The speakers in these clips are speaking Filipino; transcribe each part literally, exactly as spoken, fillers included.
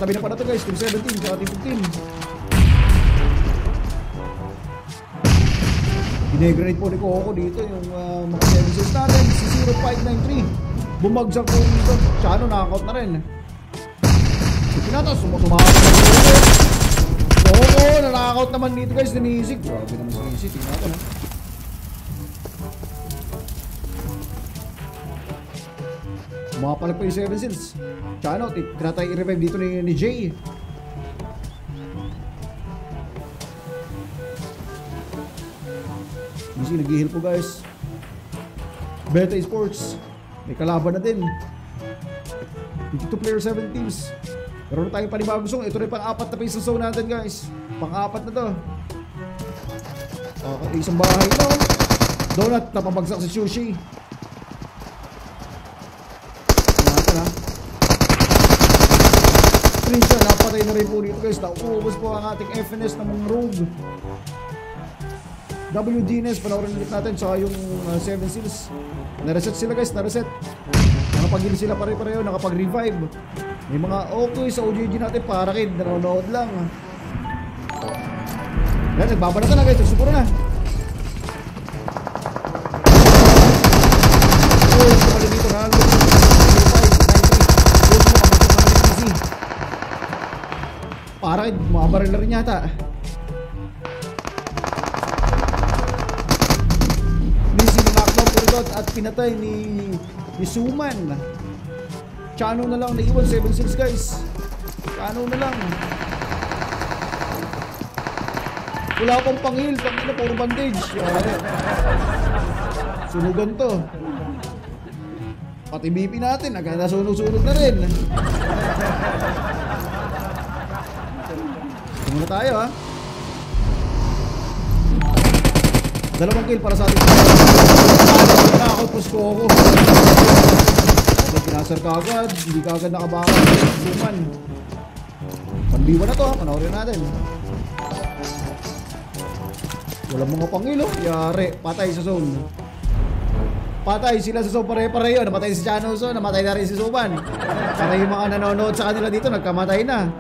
magkabi na pa na to guys. Team seventeen, tsaka team fifteen. Dinegranate po ni Coco dito yung uh, mga seven six natin. Si zero five nine three. Bumagsak po dito. Chano, knockout na rin. Si Pinatas, sumasumakas na dito. Coco, na-knockout naman dito guys. Nanisig. Grabe naman si Nisig. Tingnan natin ha. Mapalag pa yung seven six. Chano, tinatay i-revive dito ni, ni Jay. Easy, nag-heal po guys. Beta Esports. May kalaban na din. fifty-two player, seven teams. Pero na tayong panibagong zone. Ito rin pang-apat na pa yung zone natin guys. Pang-apat na to. Okay, isang bahay ito. Donut, napabagsak si Sushi. Siya, napatay na rin po dito guys. Naubos po ang ating F N S ng mga rogue. W D N S, panoorin ulit natin. Tsaka yung uh, seven seals. Nareset sila guys, nareset. Nakapag-heal sila pare-pareho, nakapag-revive. May mga okay sa O G G natin para kid, nanonood lang. Yan, nagbabanatan na guys, nagsupuro na. Oh, sumali dito na. Para mabaril na rin yata. Nisi na knockdown po rin at pinatay ni, ni Suman. Chano na lang naiwan, seven six guys. Chano na lang. Wala pang pang-heal, pang-heal, puro bandage. Sunugan to. Pati B P natin, nasunog-sunog na rin. Muna tayo ha. Dalawang kill para sa ating nakakapos ko ako. Pinasar ka agad. Hindi ka agad nakabaka. Suman. Pandiwa na to ha. Panoorin natin. Walang mga pangilo. Yari. Patay sa zone. Patay sila sa zone pare-pareho. Namatay si Chano Zone. Namatay na rin si Suman. Para yung mga nanonood sa kanila dito nagkamatay na.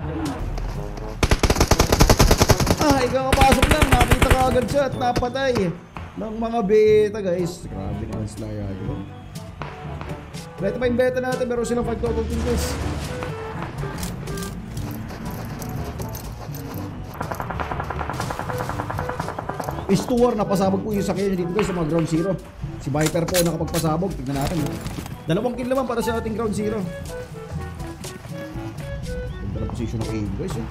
Ah, ikakapasok lang, nakita ka agad siya at napatay ng mga beta guys. Grabe naman sila yan, diba? Beta pa yung beta natin, meron silang five total team guys. Is to war, napasabog po yung sakyan dito guys sa mga ground zero. Si Viper po nakapagpasabog, tignan natin. Dalawang kill naman para sa ating ground zero. Ganda na position ng aim guys eh.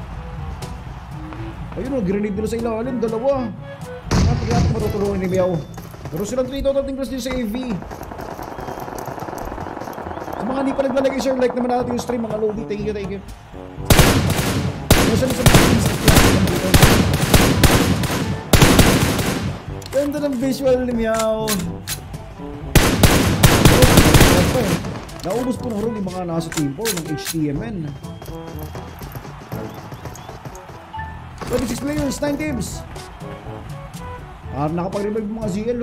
Ayun o, grenade nila sa ilalim, dalawa. Natin natin marutulungan ni Meow. Pero silang three total tinglas din sa A V. Sa mga hindi pa naglalagay share, like naman natin yung stream, mga Lodi. Thank you, thank you. Nasaan sa mga dito? Ganda ng visual ni Meow. Naubos po na rin yung mga nasa team four ng H T M N. twenty-six players, nine teams. Ah, nakapag-revive mga Z L.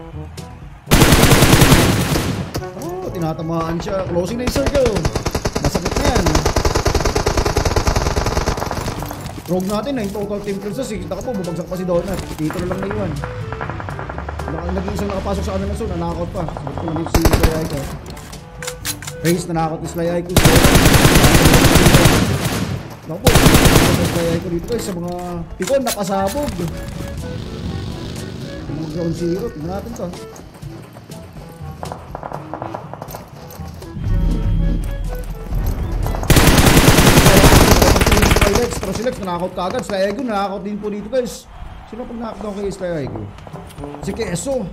Oh, tinatamaan siya. Closing na yung circle. Masakit na yan. Rogue natin, nine total team kills. Kita ka po, bubagsak pa si Donut. Dito na lang na iwan. Naging isang nakapasok sa kanila, so nanakot pa. Sabi ko lang si Sly Aiko. Race, nanakot ni Sly Aiko. Naku po, kaya ko dito guys sa mga pikon nakasabog. Mga ground zero, tingnan natin to. Pero si Lex nanakot ka agad. Sly Aiko nanakot din po dito guys. Sino pag nakakot kay Sly Aiko? Si Keso.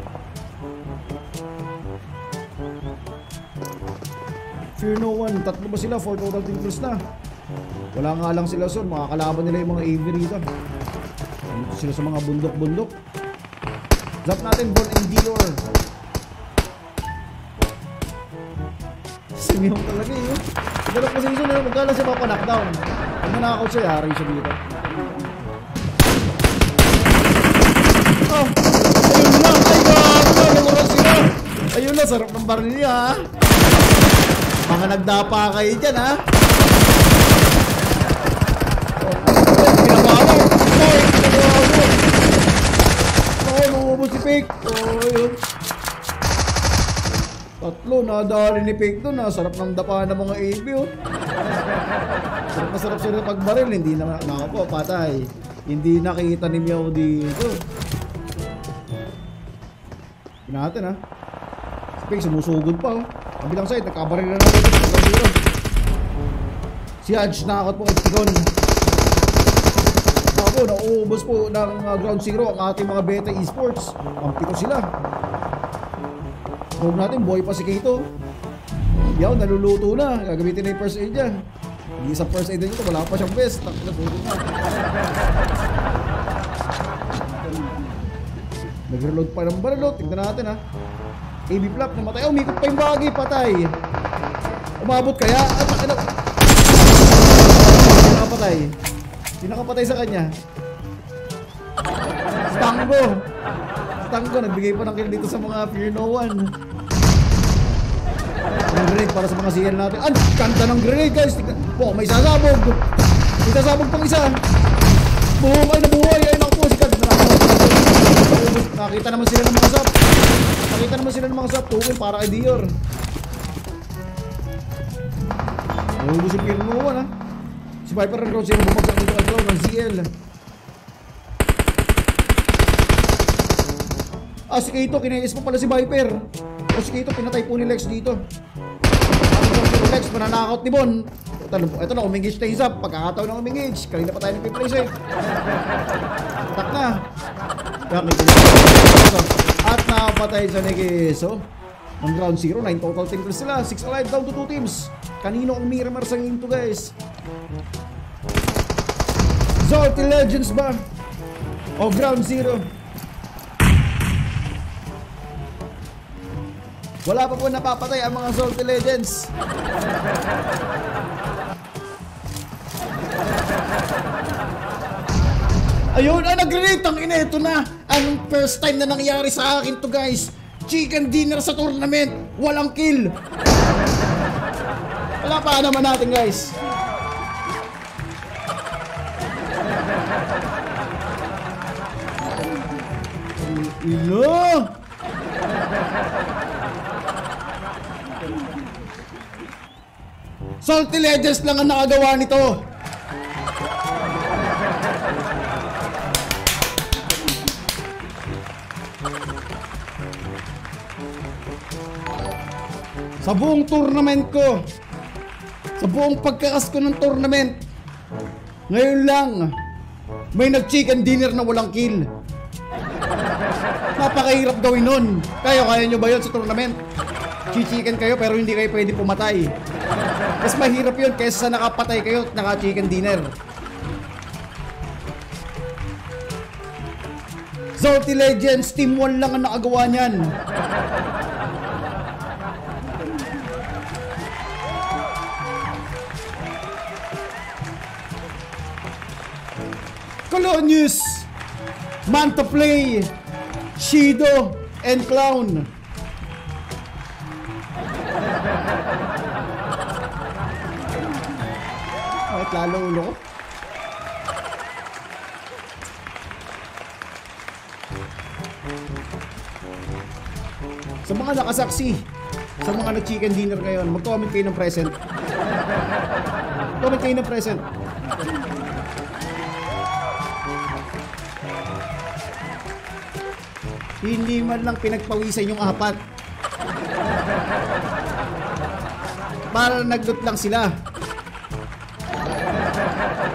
Fear no one, tatlo ba sila? four total team kills na. Wala nga lang sila son, makakalaban nila yung mga A V rito. Dito sila sa mga bundok-bundok. Zap natin, Von and Dior. Simihong talaga eh. Ganap kasi yun, magkala siya mapa-knockdown. Pag nanakaw siya, yari siya dito. Oh! Ayun lang! Ay gago! Namuras sila! Ayun na, sarap ng baril niya ha! Mga nagdapa kayo dyan ha! Nick. Oh, yun. Tatlo, nadali ni Pig doon. Sarap ng dapa ng mga A B, oh. Sarap na sarap sila pagbaril. Hindi na, nako po, patay. Hindi nakita ni Meow dito. Natin, ha. Si Pig sumusugod pa, oh. Kabilang side, nagkabaril na natin. Si Hudge nakakot po kay Pigon. Ako, nauubos po ng uh, ground zero ang ating mga Beta Esports. Kampi ko sila. Huwag natin, boy pa si Kato. Yaw, naluluto na. Gagamitin na yung first aid niya. Hindi sa first aid nito, wala pa siyang best. Nag-reload pa ng barilo. Tignan natin, ha. A B flap, namatay. Oh, umikot pa yung bagay, patay. Umabot kaya? At ano? Hindi nakapatay. Hindi nakapatay sa kanya. Stango. Stango, nagbigay pa ng kill dito sa mga Fear No One. Ang grenade para sa mga C L natin. Ang kanta ng grenade, guys. Po, may sasabog. May sasabog pang isa. Boom, ay nabuhay. Ay naku, si Kad. Nakita naman sila ng mga sap. Nakita naman sila ng mga sap. Tukol para kay Dior. Nahubos yung Fear No One, ha. Si Viper and Ground Zero bumagsak dito kay Cloud ng Z L. Ah, si Kato, kinayis mo pala si Viper. O si Kato, pinatay po ni Lex dito. Ang Lex, mananakot ni Bon. Ito, ito na, umingage na isa. Pagkakataon na umingage. Kanina pa tayo nagpiplace, eh. Attack na. At nakapatay sa Negeso. Ang Ground Zero, nine total team kills sila. six alive, down to two teams. Kanino ang Miramar sa into, guys? Zolty Legends ba? O Ground Zero? Wala pa po napapatay ang mga Zolty Legends. Ayun, ah, nag-grenade. Ang ina, ito na. Anong first time na nangyari sa akin to, guys? Chicken dinner sa tournament. Walang kill. Wala pa naman natin, guys. Ilo! Salty Legends lang ang nakagawa nito. Sa buong tournament ko, sa buong pagkakas ko ng tournament, ngayon lang may nag-chicken dinner na walang kill. Napakahirap gawin nun. Kayo, kaya nyo ba yun sa tournament? Chichiken kayo pero hindi kayo pwede pumatay. Mas mahirap yun kaysa sa nakapatay kayo at naka-chicken dinner. Zolty Legends, Team one lang ang nakagawa niyan. Colonius, Manta Play, Shido, and Clown. Bakit lalo ulo ko? Sa mga nakasaksi, sa mga nag-chicken dinner ngayon, mag-comment kayo ng present. Comment kayo ng present. Hindi man lang pinagpawisan yung apat. Para nagdot lang sila.